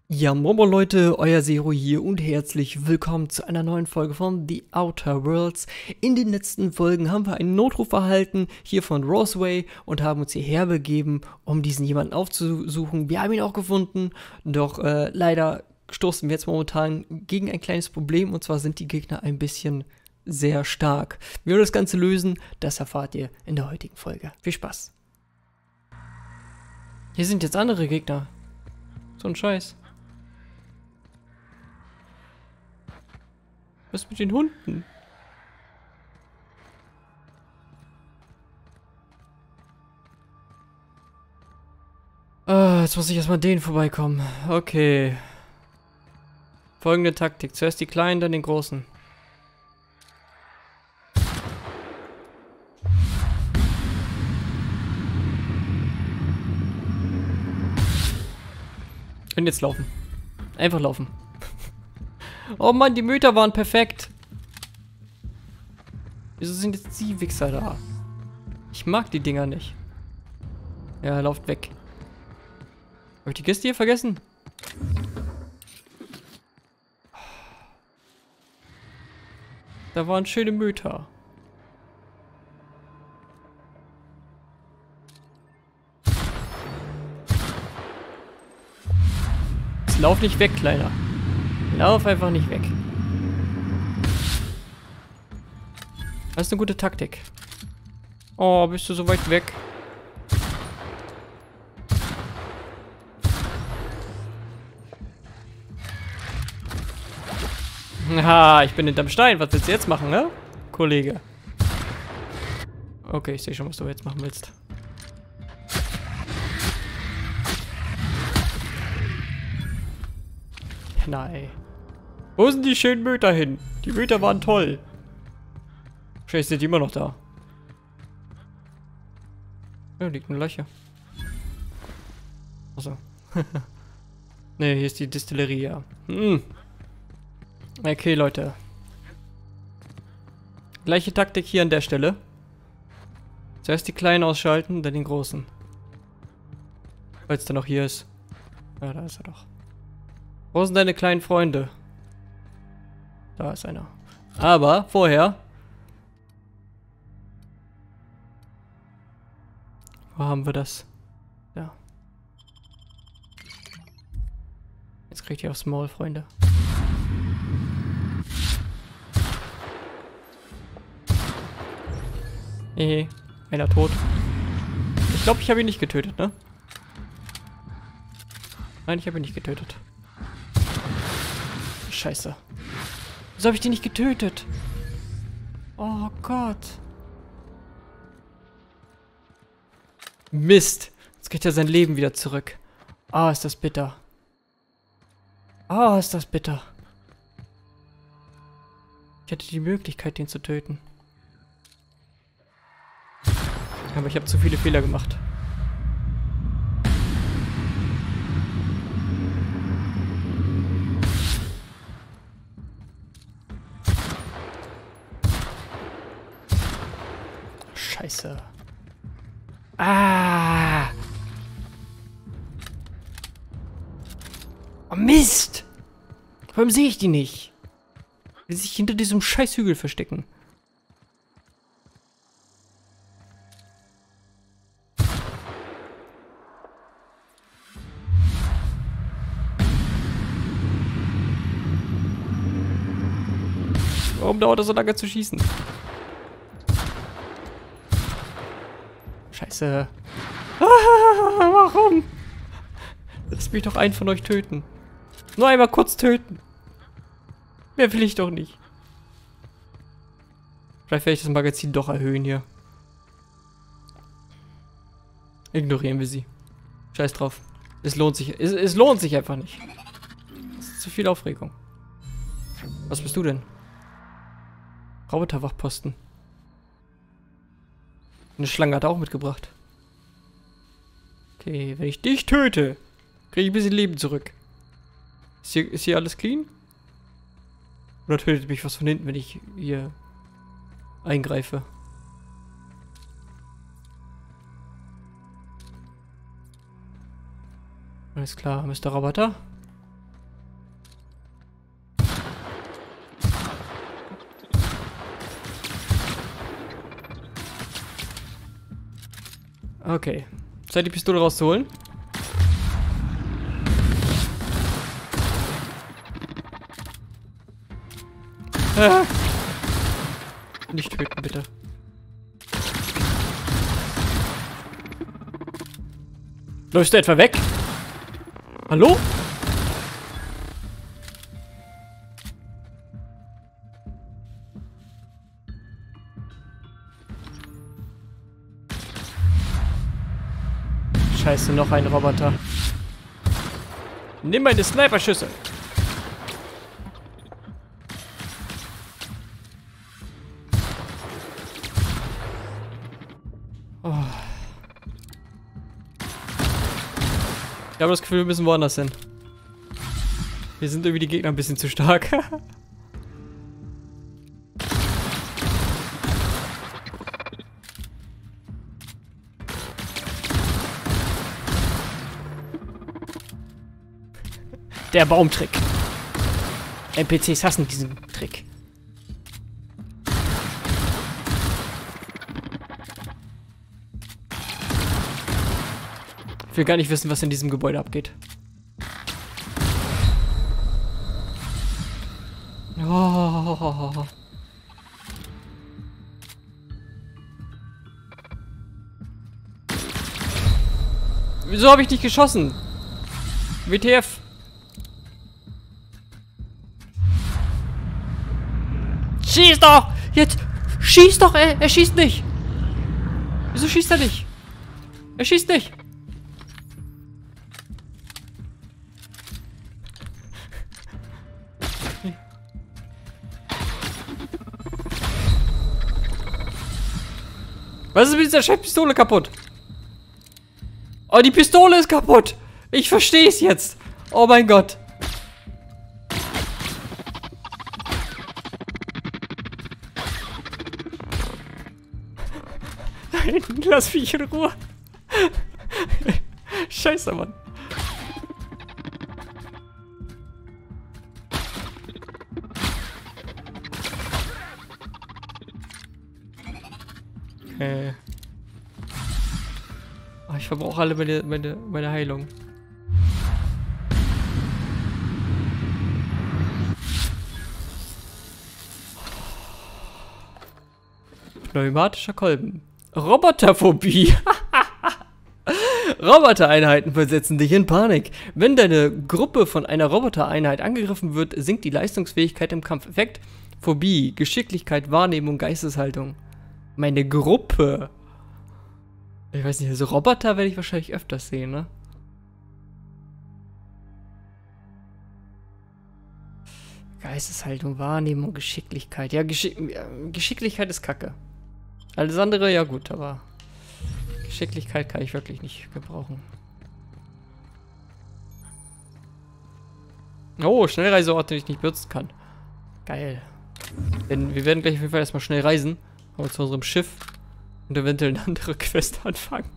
Ja, Momo Leute, euer Zero hier und herzlich willkommen zu einer neuen Folge von The Outer Worlds. In den letzten Folgen haben wir einen Notruf erhalten, hier von Rosway, und haben uns hierher begeben, um diesen jemanden aufzusuchen. Wir haben ihn auch gefunden, doch leider stoßen wir jetzt momentan gegen ein kleines Problem, und zwar sind die Gegner ein bisschen sehr stark. Wie wir das Ganze lösen, das erfahrt ihr in der heutigen Folge. Viel Spaß. Hier sind jetzt andere Gegner. So ein Scheiß. Was mit den Hunden? Jetzt muss ich erstmal denen vorbeikommen. Okay. Folgende Taktik. Zuerst die Kleinen, dann den Großen. Und jetzt laufen. Einfach laufen. Oh Mann, die Mütter waren perfekt. Wieso sind jetzt die Wichser da? Ich mag die Dinger nicht. Ja, lauft weg. Habe ich die Kiste hier vergessen? Da waren schöne Mütter. Jetzt lauf nicht weg, Kleiner. Lauf einfach nicht weg. Das ist eine gute Taktik. Oh, bist du so weit weg? Ha, ich bin hinterm Stein. Was willst du jetzt machen, ne? Kollege. Okay, ich sehe schon, was du jetzt machen willst. Nein. Wo sind die schönen Mütter hin? Die Mütter waren toll. Wahrscheinlich sind die immer noch da. Ja, liegt eine Leiche. Achso. Ne, hier ist die Distillerie, ja. Okay, Leute. Gleiche Taktik hier an der Stelle. Zuerst die Kleinen ausschalten, dann den Großen. Falls der noch hier ist. Ja, da ist er doch. Wo sind deine kleinen Freunde? Da ist einer. Aber vorher. Wo haben wir das? Ja. Jetzt kriegt ihr aufs Maul, Freunde. Einer tot. Ich glaube, ich habe ihn nicht getötet, ne? Nein, ich habe ihn nicht getötet. Scheiße. Wieso habe ich den nicht getötet? Oh Gott. Mist. Jetzt kriegt er sein Leben wieder zurück. Ah, ist das bitter. Ah, ist das bitter. Ich hatte die Möglichkeit, den zu töten. Aber ich habe zu viele Fehler gemacht. Scheiße. Ah! Oh Mist! Warum sehe ich die nicht? Will sich hinter diesem Scheißhügel verstecken. Warum dauert das so lange zu schießen? Scheiße. Ah, warum? Lasst mich doch einen von euch töten. Nur einmal kurz töten. Mehr will ich doch nicht. Vielleicht werde ich das Magazin doch erhöhen hier. Ignorieren wir sie. Scheiß drauf. Es lohnt sich. Es lohnt sich einfach nicht. Das ist zu viel Aufregung. Was bist du denn? Roboterwachposten. Eine Schlange hat er auch mitgebracht. Okay, wenn ich dich töte, kriege ich ein bisschen Leben zurück. Ist hier alles clean? Oder tötet mich was von hinten, wenn ich hier eingreife? Alles klar, Mr. Roboter. Okay. Zeit, die Pistole rauszuholen. Nicht töten, bitte. Läufst du etwa weg? Hallo? Scheiße, noch ein Roboter. Nimm meine Sniperschüsse. Oh. Ich habe das Gefühl, wir müssen woanders hin. Hier sind irgendwie die Gegner ein bisschen zu stark. Der Baumtrick. NPCs hassen diesen Trick. Ich will gar nicht wissen, was in diesem Gebäude abgeht. Oh. Wieso habe ich nicht geschossen? WTF? Schieß doch! Jetzt! Schieß doch! Er schießt nicht! Wieso schießt er nicht? Er schießt nicht! Was ist mit dieser Scheißpistole kaputt? Oh, die Pistole ist kaputt! Ich verstehe es jetzt! Oh mein Gott! Nein, lass mich in Ruhe! Scheiße, Mann! Okay. Oh, ich verbrauche alle meine Heilung. Pneumatischer Kolben. Roboterphobie. Robotereinheiten versetzen dich in Panik. Wenn deine Gruppe von einer Robotereinheit angegriffen wird, sinkt die Leistungsfähigkeit im Kampfeffekt. Phobie, Geschicklichkeit, Wahrnehmung, Geisteshaltung. Meine Gruppe. Ich weiß nicht, also Roboter werde ich wahrscheinlich öfters sehen, ne? Geisteshaltung, Wahrnehmung, Geschicklichkeit. Ja, Geschicklichkeit ist kacke. Alles andere, ja gut, aber Geschicklichkeit kann ich wirklich nicht gebrauchen. Oh, Schnellreiseorte, die ich nicht benutzen kann. Geil. Denn wir werden gleich auf jeden Fall erstmal schnell reisen. Aber zu unserem Schiff. Und eventuell eine andere Quest anfangen.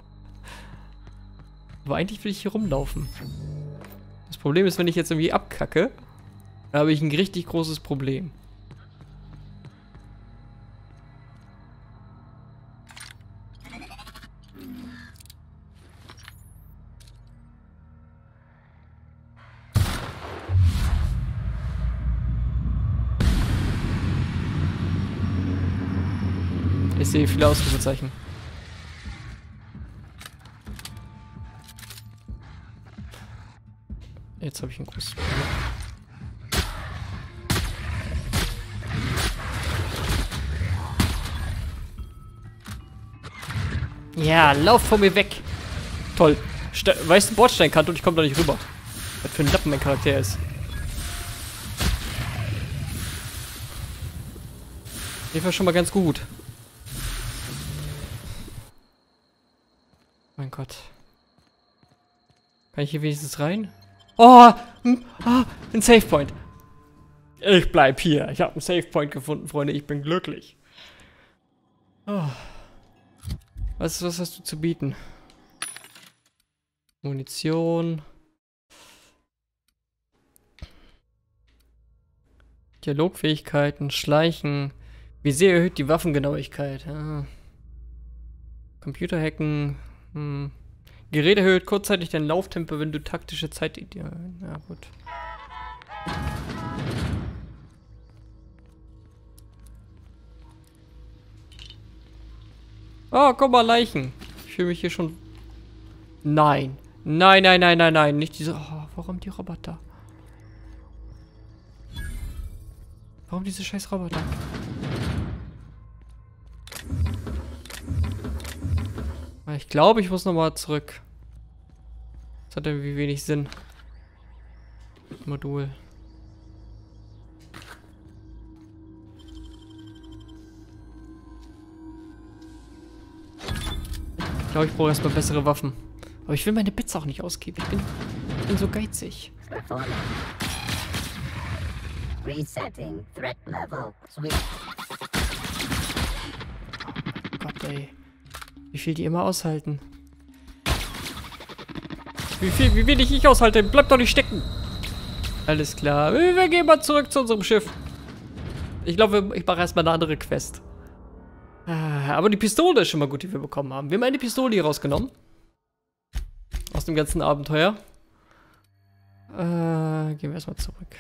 Aber eigentlich will ich hier rumlaufen. Das Problem ist, wenn ich jetzt irgendwie abkacke, dann habe ich ein richtig großes Problem. Ich sehe viele Ausrufezeichen. Jetzt habe ich ein großes Problem. Ja, lauf von mir weg. Toll. Weißt du, Bordsteinkante und ich komme da nicht rüber. Was für ein Lappen mein Charakter ist. Die war schon mal ganz gut. Mein Gott. Kann ich hier wenigstens rein? Oh! Ein Save Point. Ich bleib hier. Ich habe einen Save Point gefunden, Freunde. Ich bin glücklich. Oh. Was hast du zu bieten? Munition. Dialogfähigkeiten, Schleichen. Wie sehr erhöht die Waffengenauigkeit? Ah. Computer hacken. Gerät erhöht kurzzeitig dein Lauftempo, wenn du taktische Zeit... Ja, gut. Oh, guck mal, Leichen. Ich fühle mich hier schon... Nein. Nein, nein, nein, nein, nein. Nicht diese... Oh, warum die Roboter? Warum diese scheiß Roboter? Ich glaube, ich muss nochmal zurück. Das hat irgendwie wenig Sinn. Modul. Ich glaube, ich brauche erstmal bessere Waffen. Aber ich will meine Bits auch nicht ausgeben. Ich bin so geizig. Resetting threat level. Gott, ey. Wie viel die immer aushalten. Wie wenig ich aushalte. Bleib doch nicht stecken. Alles klar. Wir gehen mal zurück zu unserem Schiff. Ich glaube, ich mache erstmal eine andere Quest. Aber die Pistole ist schon mal gut, die wir bekommen haben. Wir haben eine Pistole hier rausgenommen. Aus dem ganzen Abenteuer. Gehen wir erstmal zurück.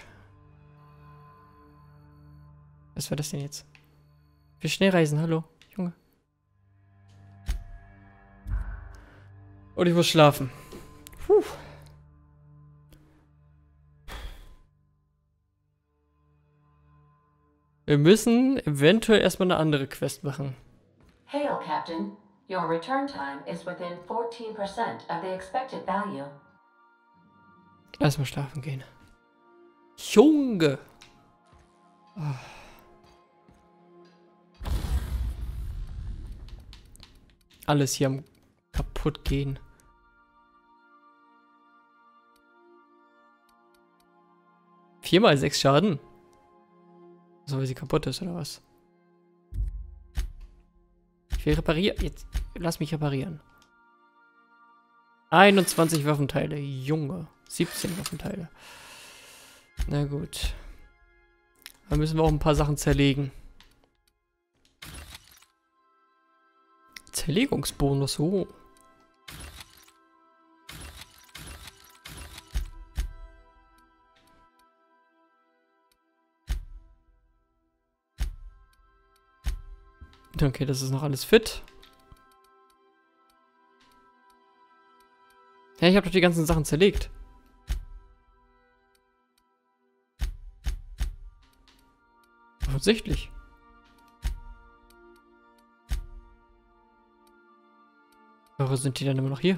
Was war das denn jetzt? Wir schnell reisen, hallo, Junge. Und ich muss schlafen. Puh. Wir müssen eventuell erstmal eine andere Quest machen. Hail, Captain. Your return time is within 14% of the expected value. Erstmal schlafen gehen. Junge! Oh. Alles hier am kaputt gehen. Viermal 6 Schaden? So, weil sie kaputt ist, oder was? Ich will reparieren. Jetzt lass mich reparieren. 21 Waffenteile. Junge. 17 Waffenteile. Na gut. Da müssen wir auch ein paar Sachen zerlegen. Zerlegungsbonus, oh. Okay, das ist noch alles fit. Ja, ich habe doch die ganzen Sachen zerlegt. Offensichtlich. Warum sind die dann immer noch hier?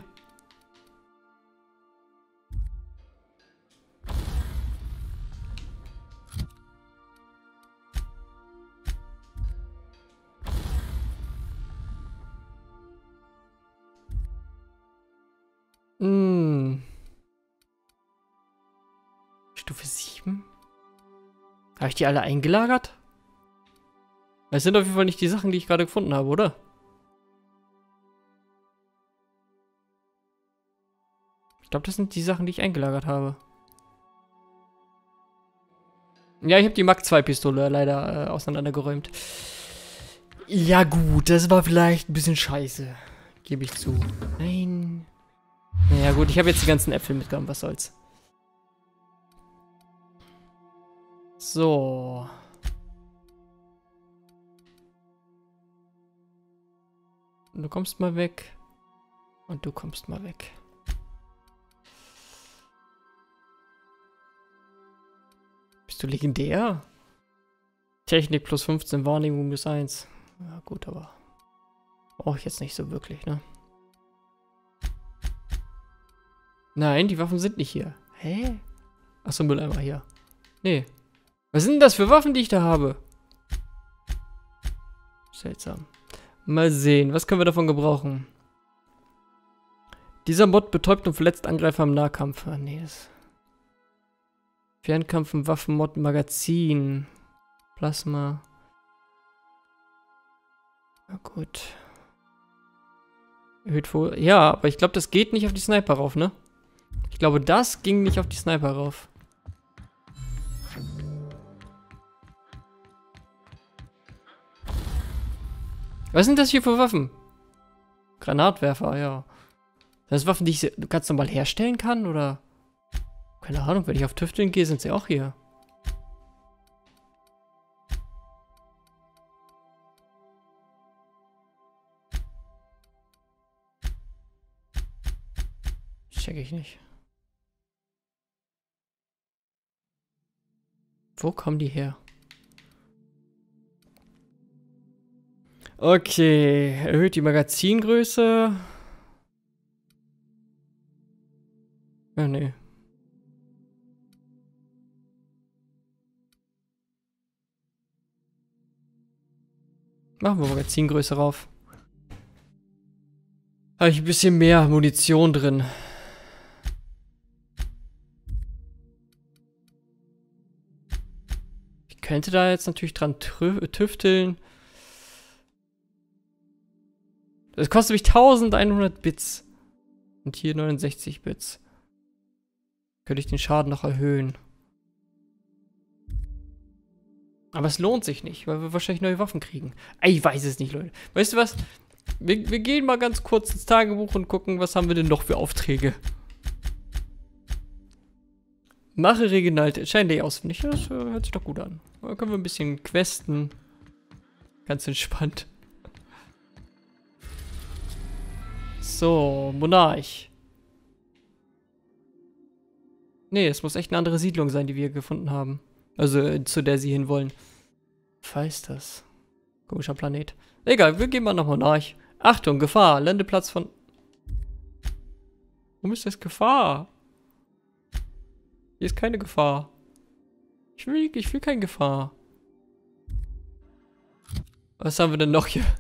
Stufe 7? Habe ich die alle eingelagert? Das sind auf jeden Fall nicht die Sachen, die ich gerade gefunden habe, oder? Ich glaube, das sind die Sachen, die ich eingelagert habe. Ja, ich habe die Mark II Pistole leider auseinandergeräumt. Ja gut, das war vielleicht ein bisschen scheiße. Gebe ich zu. Nein. Naja gut, ich habe jetzt die ganzen Äpfel mitgenommen, was soll's. So. Du kommst mal weg. Und du kommst mal weg. Bist du legendär? Technik plus 15, Wahrnehmung plus 1. Ja gut, aber brauche ich jetzt nicht so wirklich, ne? Nein, die Waffen sind nicht hier. Hä? Achso, Mülleimer hier. Nee. Was sind denn das für Waffen, die ich da habe? Seltsam. Mal sehen, was können wir davon gebrauchen? Dieser Mod betäubt und verletzt Angreifer im Nahkampf. Ah, nee, das... Fernkampf im Waffenmod Magazin. Plasma. Na gut. Erhöht vor... Ja, aber ich glaube, das geht nicht auf die Sniper rauf, ne? Ich glaube, das ging nicht auf die Sniper rauf. Was sind das hier für Waffen? Granatwerfer, ja. Das sind Waffen, die ich ganz normal herstellen kann, oder? Keine Ahnung, wenn ich auf Tüfteln gehe, sind sie auch hier. Check ich nicht. Wo kommen die her? Okay, erhöht die Magazingröße. Ja, nee. Machen wir Magazingröße rauf. Habe ich ein bisschen mehr Munition drin. Ich könnte da jetzt natürlich dran tüfteln. Das kostet mich 1100 Bits. Und hier 69 Bits. Könnte ich den Schaden noch erhöhen. Aber es lohnt sich nicht, weil wir wahrscheinlich neue Waffen kriegen. Ich weiß es nicht, Leute. Weißt du was? Wir gehen mal ganz kurz ins Tagebuch und gucken, was haben wir denn noch für Aufträge. Mache regional Chain ausfindig. Ja, das hört sich doch gut an. Da können wir ein bisschen questen. Ganz entspannt. So, Monarch. Nee, es muss echt eine andere Siedlung sein, die wir gefunden haben. Also, zu der sie hinwollen. Was ist das? Komischer Planet. Egal, wir gehen mal nach Monarch. Achtung, Gefahr. Landeplatz von... Warum ist das Gefahr? Hier ist keine Gefahr. Ich will keine Gefahr. Was haben wir denn noch hier?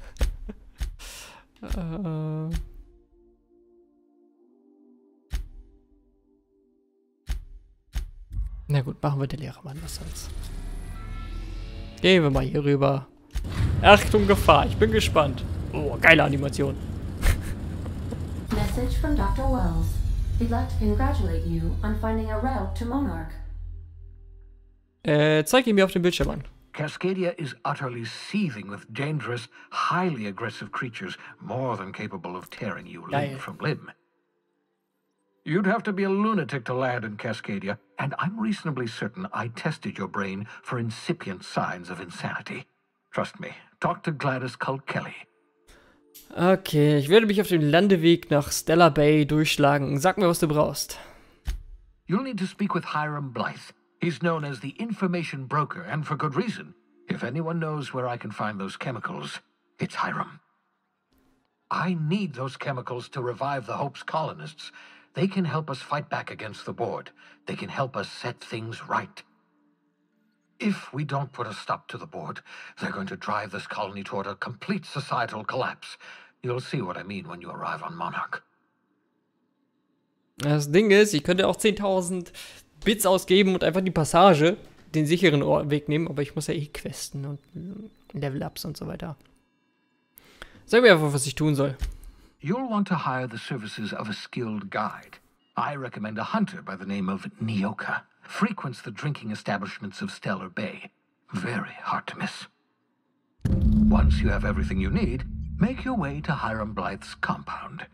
Na gut, machen wir den Lehrermann, was soll's. Gehen wir mal hier rüber. Achtung, Gefahr, ich bin gespannt. Oh, geile Animation. Message from Dr. Wells. He'd like to congratulate you on finding a route to Monarch. Zeig ihn mir auf dem Bildschirm an. Cascadia is utterly seething with dangerous, highly aggressive creatures more than capable of tearing you limb from limb. You'd have to be a lunatic to land in Cascadia, and I'm reasonably certain I tested your brain for incipient signs of insanity. Trust me, talk to Gladys Culkelly. Okay, ich werde mich auf dem Landeweg nach Stellar Bay durchschlagen. Sag mir, was du brauchst. You'll need to speak with Hiram Blythe. He's known as the information broker, and for good reason. If anyone knows where I can find those chemicals, it's Hiram. I need those chemicals to revive the Hope's colonists. They can help us fight back against the board. They can help us set things right. If we don't put a stop to the board, they're going to drive this colony toward a complete societal collapse. You'll see what I mean when you arrive on Monarch. Das Ding ist, ich könnte auch 10.000 Bits ausgeben und einfach die Passage, den sicheren Weg nehmen, aber ich muss ja eh questen und Level-Ups und so weiter. Sag mir einfach, was ich tun soll. You'll want to hire the services of a skilled guide. I recommend a hunter by the name of Nyoka. Frequents the drinking establishments of Stellar Bay. Very hard to miss. Once you have everything you need, make your way to Hiram Blythe's compound.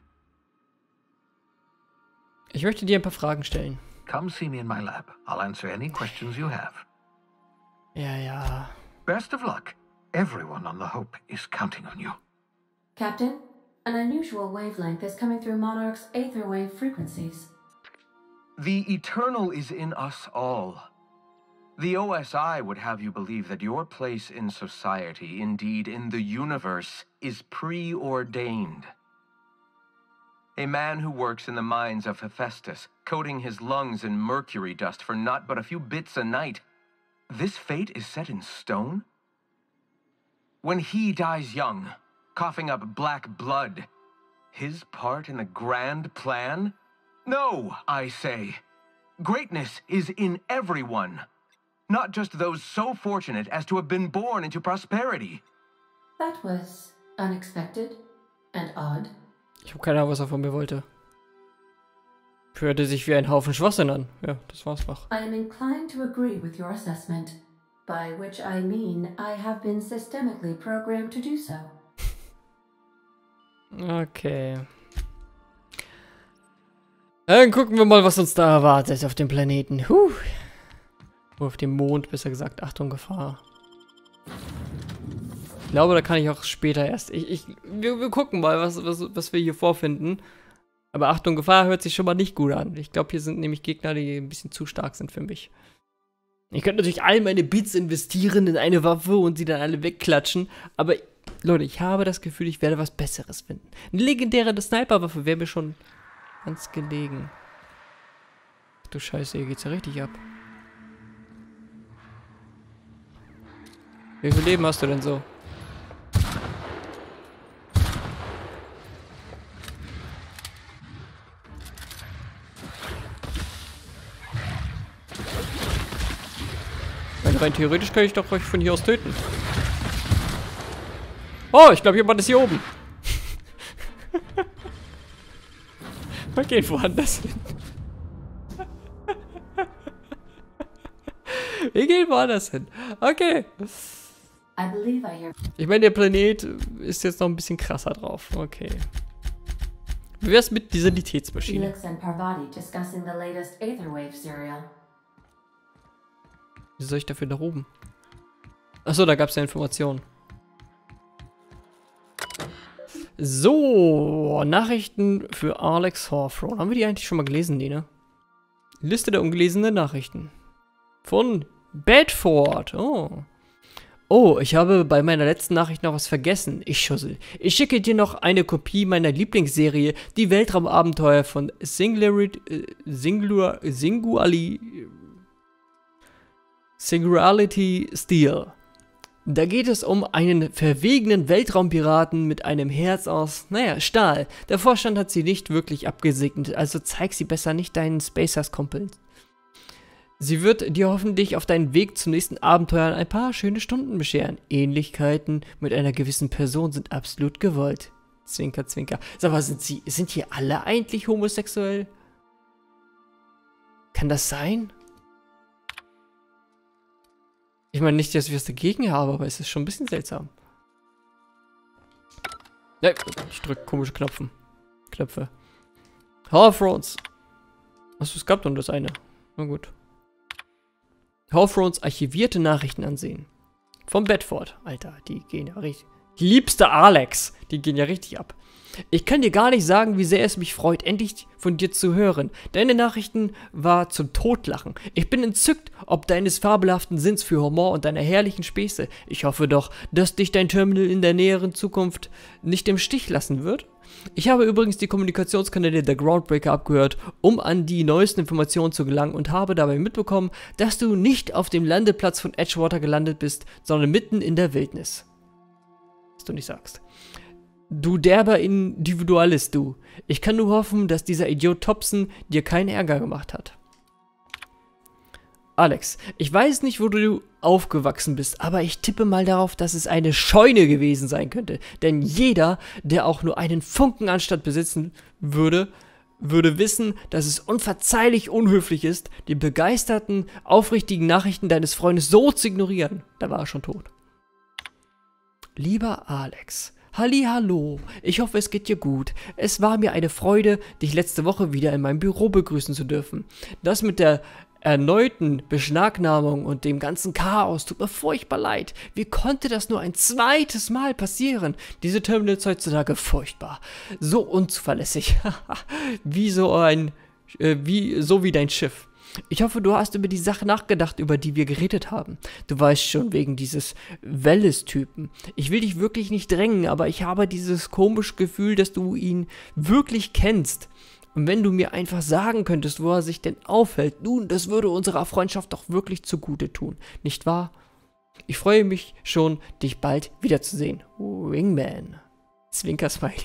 Ich möchte dir ein paar Fragen stellen. Come see me in my lab. I'll answer any questions you have. Ja. Best of luck. Everyone on the Hope is counting on you. Captain, an unusual wavelength is coming through Monarch's aether wave frequencies. The eternal is in us all. The OSI would have you believe that your place in society, indeed in the universe, is preordained. A man who works in the mines of Hephaestus, coating his lungs in mercury dust for not but a few bits a night. This fate is set in stone? When he dies young, coughing up black blood, his part in the grand plan? No, I say. Greatness is in everyone. Not just those so fortunate as to have been born into prosperity. That was unexpected and odd. Ich habe keine Ahnung, was er von mir wollte. Hörte sich wie ein Haufen Schwachsinn an. Ja, das war's doch. I am inclined to agree with your assessment, by which I mean I have been systemically programmed to do so. Okay. Dann gucken wir mal, was uns da erwartet auf dem Planeten. Auf dem Mond, besser gesagt. Achtung, Gefahr. Ich glaube, da kann ich auch später erst. Wir gucken mal, was wir hier vorfinden. Aber Achtung, Gefahr hört sich schon mal nicht gut an. Ich glaube, hier sind nämlich Gegner, die ein bisschen zu stark sind für mich. Ich könnte natürlich all meine Bits investieren in eine Waffe und sie dann alle wegklatschen. Aber, Leute, ich habe das Gefühl, ich werde was Besseres finden. Eine legendäre Sniperwaffe wäre mir schon ganz gelegen. Ach du Scheiße, hier geht's ja richtig ab. Wie viel Leben hast du denn so? Rein theoretisch kann ich doch euch von hier aus töten. Oh, ich glaube, jemand ist hier oben. Wir gehen woanders hin. Wir gehen woanders hin. Okay. Ich meine, der Planet ist jetzt noch ein bisschen krasser drauf. Okay. Wie wär's mit dieser Sanitätsmaschine? Felix and Parvati discussing the latest Aetherwave serial. Wie soll ich dafür nach oben? Achso, da gab es ja Informationen. So, Nachrichten für Alex Hawthorne. Haben wir die eigentlich schon mal gelesen, die, ne? Liste der ungelesenen Nachrichten. Von Bedford. Oh. Oh, ich habe bei meiner letzten Nachricht noch was vergessen. Ich Schussel. Ich schicke dir noch eine Kopie meiner Lieblingsserie, die Weltraumabenteuer von Singularity Steel. Da geht es um einen verwegenen Weltraumpiraten mit einem Herz aus, naja, Stahl. Der Vorstand hat sie nicht wirklich abgesegnet, also zeig sie besser nicht deinen Spacers-Kumpeln. Sie wird dir hoffentlich auf deinen Weg zum nächsten Abenteuer ein paar schöne Stunden bescheren. Ähnlichkeiten mit einer gewissen Person sind absolut gewollt. Zwinker, zwinker. Sag mal, sind hier alle eigentlich homosexuell? Kann das sein? Ich meine nicht, dass ich was dagegen habe, aber es ist schon ein bisschen seltsam. Ja, ich drücke komische Knöpfe. Hawthornes. Achso, es gab doch das eine. Na gut. Hawthornes archivierte Nachrichten ansehen. Vom Bedford. Alter, die gehen ja richtig. Liebster Alex, die gehen ja richtig ab. Ich kann dir gar nicht sagen, wie sehr es mich freut, endlich von dir zu hören. Deine Nachrichten war zum Totlachen. Ich bin entzückt, ob deines fabelhaften Sinns für Humor und deiner herrlichen Späße. Ich hoffe doch, dass dich dein Terminal in der näheren Zukunft nicht im Stich lassen wird. Ich habe übrigens die Kommunikationskanäle der Groundbreaker abgehört, um an die neuesten Informationen zu gelangen und habe dabei mitbekommen, dass du nicht auf dem Landeplatz von Edgewater gelandet bist, sondern mitten in der Wildnis. Was du nicht sagst. Du derber Individualist, du. Ich kann nur hoffen, dass dieser Idiot Thompson dir keinen Ärger gemacht hat. Alex, ich weiß nicht, wo du aufgewachsen bist, aber ich tippe mal darauf, dass es eine Scheune gewesen sein könnte. Denn jeder, der auch nur einen Funken Anstand besitzen würde wissen, dass es unverzeihlich unhöflich ist, die begeisterten, aufrichtigen Nachrichten deines Freundes so zu ignorieren. Da war er schon tot. Lieber Alex, hallihallo, ich hoffe, es geht dir gut. Es war mir eine Freude, dich letzte Woche wieder in meinem Büro begrüßen zu dürfen. Das mit der erneuten Beschlagnahmung und dem ganzen Chaos tut mir furchtbar leid. Wie konnte das nur ein zweites Mal passieren? Diese Terminals heutzutage furchtbar. So unzuverlässig. wie dein Schiff. Ich hoffe, du hast über die Sache nachgedacht, über die wir geredet haben. Du weißt schon, wegen dieses Welles-Typen. Ich will dich wirklich nicht drängen, aber ich habe dieses komische Gefühl, dass du ihn wirklich kennst. Und wenn du mir einfach sagen könntest, wo er sich denn aufhält, nun, das würde unserer Freundschaft doch wirklich zugute tun, nicht wahr? Ich freue mich schon, dich bald wiederzusehen. Wingman. Zwinker-Smiley.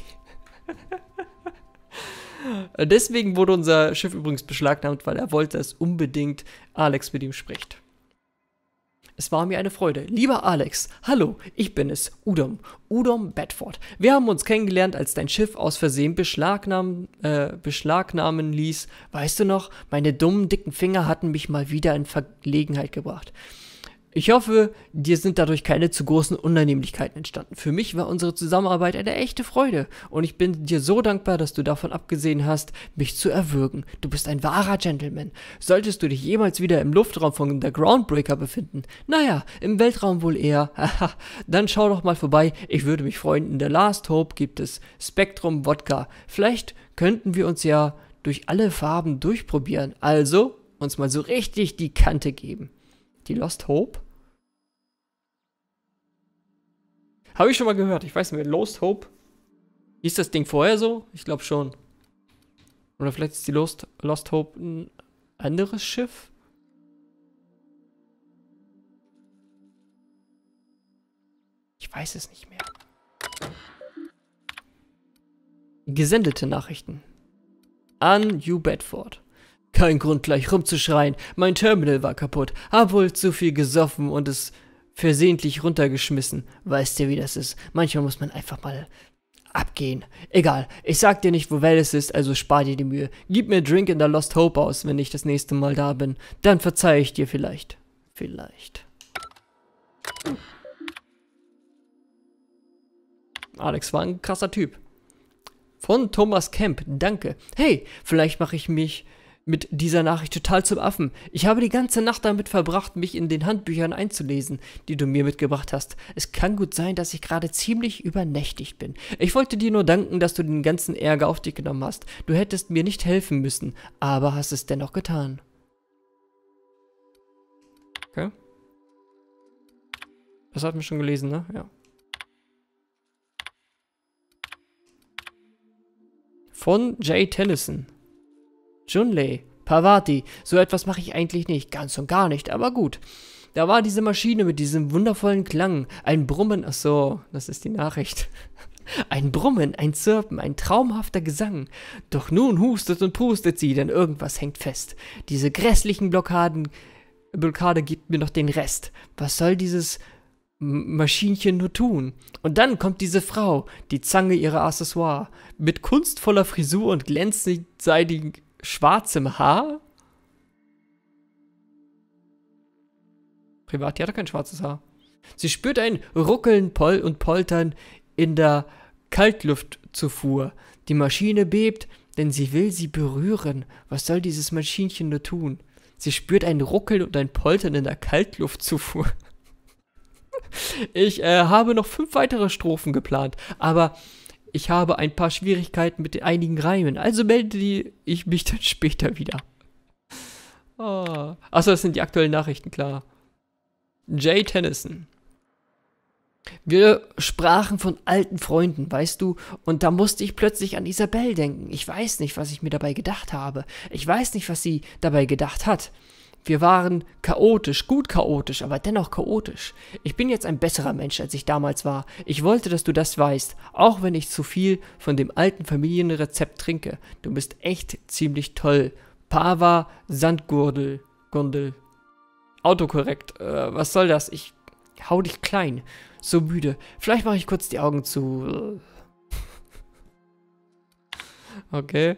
Deswegen wurde unser Schiff übrigens beschlagnahmt, weil er wollte, dass unbedingt Alex mit ihm spricht. Es war mir eine Freude. Lieber Alex, hallo, ich bin es, Udom Bedford. Wir haben uns kennengelernt, als dein Schiff aus Versehen beschlagnahmen ließ. Weißt du noch, meine dummen, dicken Finger hatten mich mal wieder in Verlegenheit gebracht. Ich hoffe, dir sind dadurch keine zu großen Unannehmlichkeiten entstanden. Für mich war unsere Zusammenarbeit eine echte Freude und ich bin dir so dankbar, dass du davon abgesehen hast, mich zu erwürgen. Du bist ein wahrer Gentleman. Solltest du dich jemals wieder im Luftraum von der Groundbreaker befinden, naja, im Weltraum wohl eher, haha, dann schau doch mal vorbei. Ich würde mich freuen, in der Last Hope gibt es Spectrum Wodka. Vielleicht könnten wir uns ja durch alle Farben durchprobieren. Also, uns mal so richtig die Kante geben. Die Lost Hope? Habe ich schon mal gehört. Ich weiß nicht mehr. Lost Hope? Hieß das Ding vorher so? Ich glaube schon. Oder vielleicht ist die Lost Hope ein anderes Schiff? Ich weiß es nicht mehr. Gesendete Nachrichten. An New Bedford. Kein Grund gleich rumzuschreien. Mein Terminal war kaputt. Hab wohl zu viel gesoffen und es versehentlich runtergeschmissen. Weißt du, wie das ist? Manchmal muss man einfach mal abgehen. Egal, ich sag dir nicht, wo Welles ist, also spar dir die Mühe. Gib mir Drink in der Lost Hope aus, wenn ich das nächste Mal da bin. Dann verzeihe ich dir vielleicht. Vielleicht. Alex war ein krasser Typ. Von Thomas Kemp, danke. Hey, vielleicht mache ich mich mit dieser Nachricht total zum Affen. Ich habe die ganze Nacht damit verbracht, mich in den Handbüchern einzulesen, die du mir mitgebracht hast. Es kann gut sein, dass ich gerade ziemlich übernächtigt bin. Ich wollte dir nur danken, dass du den ganzen Ärger auf dich genommen hast. Du hättest mir nicht helfen müssen, aber hast es dennoch getan. Okay. Das hatten wir schon gelesen, ne? Ja. Von Jay Tennyson. Junlei, Parvati, so etwas mache ich eigentlich nicht, ganz und gar nicht, aber gut. Da war diese Maschine mit diesem wundervollen Klang, ein Brummen, ach so, das ist die Nachricht. Ein Brummen, ein Zirpen, ein traumhafter Gesang. Doch nun hustet und pustet sie, denn irgendwas hängt fest. Diese grässlichen Blockade gibt mir noch den Rest. Was soll dieses Maschinchen nur tun? Und dann kommt diese Frau, die Zange ihrer Accessoire, mit kunstvoller Frisur und glänzend seidig schwarzem Haar? Privat, die hatte kein schwarzes Haar. Sie spürt ein Ruckeln und Poltern in der Kaltluftzufuhr. Die Maschine bebt, denn sie will sie berühren. Was soll dieses Maschinchen nur tun? Sie spürt ein Ruckeln und ein Poltern in der Kaltluftzufuhr. Ich habe noch 5 weitere Strophen geplant, aber ich habe ein paar Schwierigkeiten mit einigen Reimen, also melde ich mich dann später wieder. Oh. Achso, das sind die aktuellen Nachrichten, klar. Jay Tennyson. Wir sprachen von alten Freunden, weißt du, und da musste ich plötzlich an Isabelle denken. Ich weiß nicht, was ich mir dabei gedacht habe. Ich weiß nicht, was sie dabei gedacht hat. Wir waren chaotisch, gut chaotisch, aber dennoch chaotisch. Ich bin jetzt ein besserer Mensch, als ich damals war. Ich wollte, dass du das weißt, auch wenn ich zu viel von dem alten Familienrezept trinke. Du bist echt ziemlich toll. Pava Sandgundel. Autokorrekt. Was soll das? Ich hau dich klein. So müde. Vielleicht mache ich kurz die Augen zu. Okay.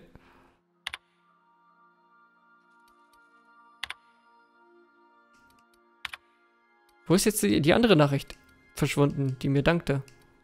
Wo ist jetzt die andere Nachricht verschwunden, die mir dankte?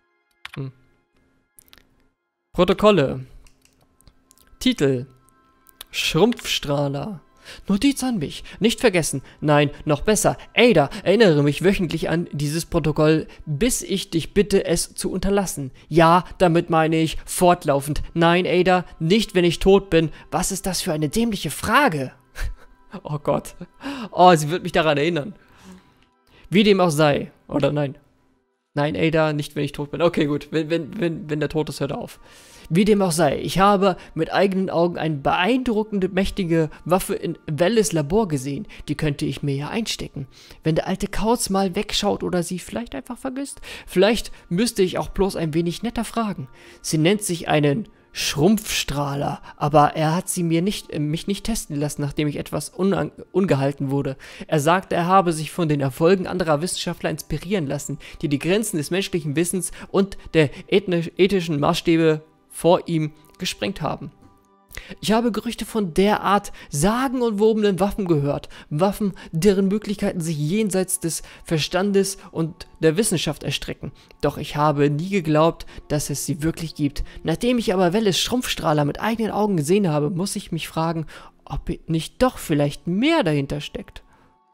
Protokolle. Titel. Schrumpfstrahler. Notiz an mich. Nicht vergessen. Nein, noch besser. Ada, erinnere mich wöchentlich an dieses Protokoll, bis ich dich bitte, es zu unterlassen. Ja, damit meine ich fortlaufend. Nein, Ada, nicht, wenn ich tot bin. Was ist das für eine dämliche Frage? Oh Gott. Oh, sie wird mich daran erinnern. Wie dem auch sei. Oder nein. Nein, Ada, nicht wenn ich tot bin. Okay, gut. Wenn der tot ist, hört er auf. Wie dem auch sei, ich habe mit eigenen Augen eine beeindruckende, mächtige Waffe in Welles Labor gesehen. Die könnte ich mir ja einstecken. Wenn der alte Kauz mal wegschaut oder sie vielleicht einfach vergisst. Vielleicht müsste ich auch bloß ein wenig netter fragen. Sie nennt sich einen Schrumpfstrahler, aber er hat mich nicht testen lassen, nachdem ich etwas ungehalten wurde. Er sagte, er habe sich von den Erfolgen anderer Wissenschaftler inspirieren lassen, die die Grenzen des menschlichen Wissens und der ethischen Maßstäbe vor ihm gesprengt haben. Ich habe Gerüchte von derart sagenumwobenen Waffen gehört. Waffen, deren Möglichkeiten sich jenseits des Verstandes und der Wissenschaft erstrecken. Doch ich habe nie geglaubt, dass es sie wirklich gibt. Nachdem ich aber Welles Schrumpfstrahler mit eigenen Augen gesehen habe, muss ich mich fragen, ob nicht doch vielleicht mehr dahinter steckt.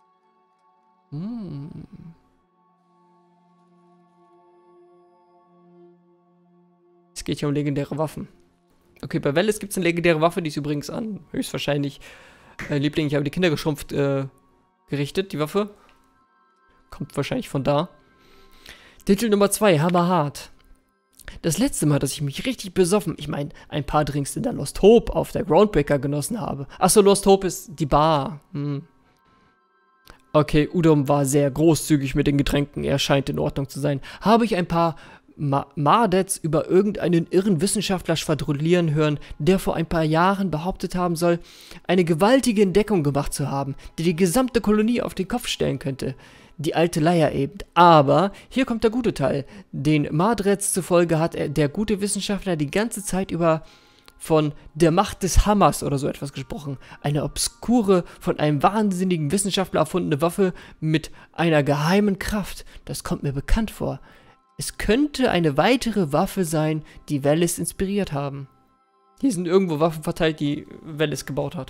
Es geht hier um legendäre Waffen. Okay, bei Welles gibt es eine legendäre Waffe, die ist übrigens an höchstwahrscheinlich Liebling, ich habe die Kinder geschrumpft gerichtet, die Waffe. Kommt wahrscheinlich von da. Titel Nummer 2, Hammerhart. Das letzte Mal, dass ich mich richtig besoffen, ich meine, ein paar Drinks in der Lost Hope auf der Groundbreaker genossen habe. Achso, Lost Hope ist die Bar. Okay, Udom war sehr großzügig mit den Getränken, er scheint in Ordnung zu sein. Habe ich ein paar Mardets über irgendeinen irren Wissenschaftler schwadronieren hören, der vor ein paar Jahren behauptet haben soll, eine gewaltige Entdeckung gemacht zu haben, die die gesamte Kolonie auf den Kopf stellen könnte. Die alte Leier eben. Aber hier kommt der gute Teil. Den Mardreds zufolge hat der gute Wissenschaftler die ganze Zeit über von der Macht des Hammers oder so etwas gesprochen. Eine obskure, von einem wahnsinnigen Wissenschaftler erfundene Waffe mit einer geheimen Kraft. Das kommt mir bekannt vor. Es könnte eine weitere Waffe sein, die Welles inspiriert haben. Hier sind irgendwo Waffen verteilt, die Welles gebaut hat.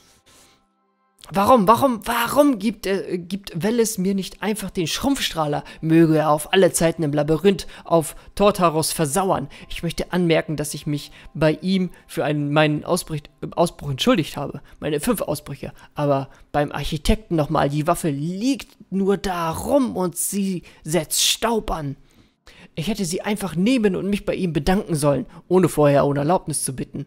Warum gibt Welles mir nicht einfach den Schrumpfstrahler? Möge er auf alle Zeiten im Labyrinth auf Tortaros versauern. Ich möchte anmerken, dass ich mich bei ihm für meinen Ausbruch entschuldigt habe. Meine 5 Ausbrüche. Aber beim Architekten nochmal, die Waffe liegt nur da rum und sie setzt Staub an. Ich hätte sie einfach nehmen und mich bei ihm bedanken sollen, ohne vorher um Erlaubnis zu bitten.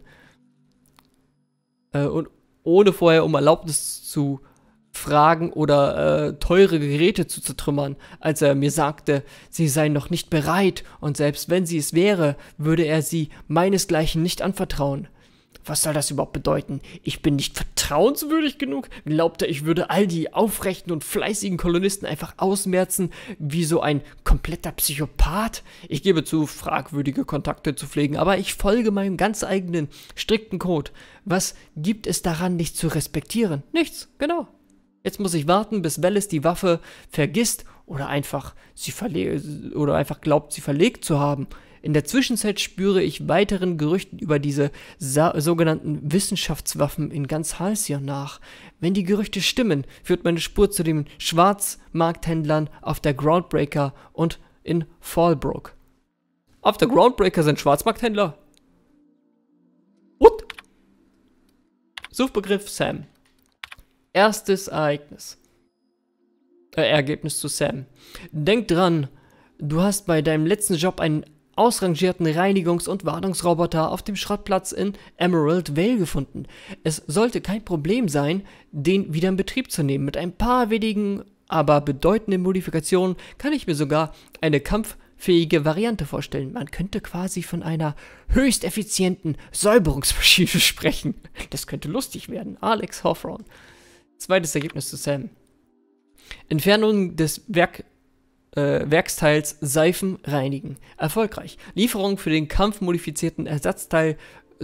Und ohne vorher um Erlaubnis zu fragen oder teure Geräte zu zertrümmern, als er mir sagte, sie seien noch nicht bereit und selbst wenn sie es wäre, würde er sie meinesgleichen nicht anvertrauen. Was soll das überhaupt bedeuten? Ich bin nicht vertrauenswürdig genug? Glaubt er, ich würde all die aufrechten und fleißigen Kolonisten einfach ausmerzen wie so ein kompletter Psychopath? Ich gebe zu, fragwürdige Kontakte zu pflegen, aber ich folge meinem ganz eigenen, strikten Code. Was gibt es daran, nicht zu respektieren? Nichts, genau. Jetzt muss ich warten, bis Welles die Waffe vergisst oder einfach glaubt, sie verlegt zu haben. In der Zwischenzeit spüre ich weiteren Gerüchten über diese sogenannten Wissenschaftswaffen in ganz Halcyon nach. Wenn die Gerüchte stimmen, führt meine Spur zu den Schwarzmarkthändlern auf der Groundbreaker und in Fallbrook. Auf der Groundbreaker sind Schwarzmarkthändler? What? Suchbegriff Sam. Erstes Ereignis. Ergebnis zu Sam. Denk dran, du hast bei deinem letzten Job einen ausrangierten Reinigungs- und Wartungsroboter auf dem Schrottplatz in Emerald Vale gefunden. Es sollte kein Problem sein, den wieder in Betrieb zu nehmen. Mit ein paar wenigen, aber bedeutenden Modifikationen kann ich mir sogar eine kampffähige Variante vorstellen. Man könnte quasi von einer höchst effizienten Säuberungsmaschine sprechen. Das könnte lustig werden. Alex Hawthorne. Zweites Ergebnis zu Sam. Entfernung des Werksteils Seifen reinigen. Erfolgreich. Lieferung für den kampfmodifizierten Ersatzteil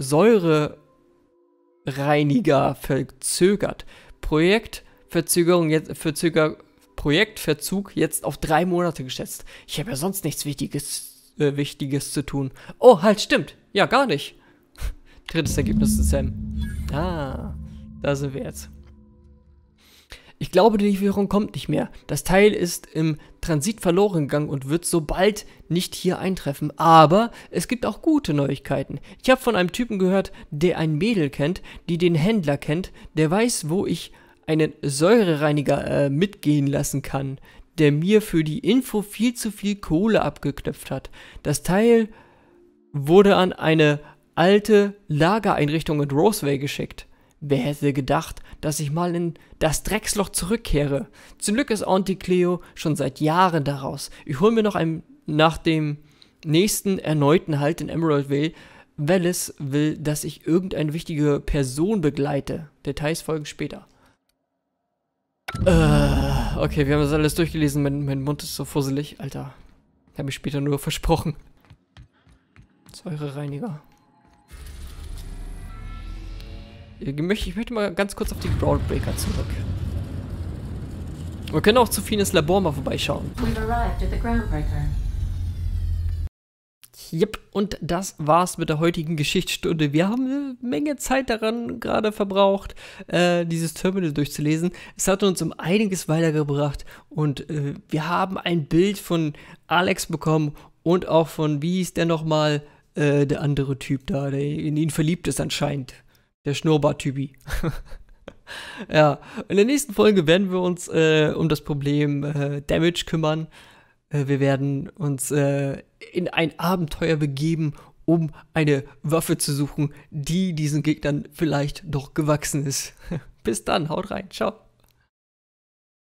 Säurereiniger verzögert. Projektverzug jetzt auf 3 Monate geschätzt. Ich habe ja sonst nichts Wichtiges zu tun. Oh, halt, stimmt. Ja, gar nicht. Drittes Ergebnis zu Sam. Ah, da sind wir jetzt. Ich glaube, die Lieferung kommt nicht mehr. Das Teil ist im Transit verloren gegangen und wird so bald nicht hier eintreffen. Aber es gibt auch gute Neuigkeiten. Ich habe von einem Typen gehört, der ein Mädel kennt, die den Händler kennt, der weiß, wo ich einen Säurereiniger mitgehen lassen kann, der mir für die Info viel zu viel Kohle abgeknöpft hat. Das Teil wurde an eine alte Lagereinrichtung in Roseway geschickt. Wer hätte gedacht, dass ich mal in das Drecksloch zurückkehre? Zum Glück ist Auntie Cleo schon seit Jahren daraus. Ich hole mir noch nach dem nächsten erneuten Halt in Emerald Vale. Welles will, dass ich irgendeine wichtige Person begleite. Details folgen später. Okay, wir haben das alles durchgelesen. Mein Mund ist so fusselig. Alter, ich habe mich später nur versprochen. Säurereiniger. Ich möchte mal ganz kurz auf die Groundbreaker zurück. Wir können auch zu Fines Labor mal vorbeischauen. We've arrived at the Groundbreaker. Yep, und das war's mit der heutigen Geschichtsstunde. Wir haben eine Menge Zeit daran gerade verbraucht, dieses Terminal durchzulesen. Es hat uns um einiges weitergebracht und wir haben ein Bild von Alex bekommen und auch von, wie hieß der nochmal, der andere Typ da, der in ihn verliebt ist anscheinend. Der Schnurrbart-Typi. Ja, in der nächsten Folge werden wir uns um das Problem Damage kümmern. Wir werden uns in ein Abenteuer begeben, um eine Waffe zu suchen, die diesen Gegnern vielleicht doch gewachsen ist. Bis dann, haut rein, ciao.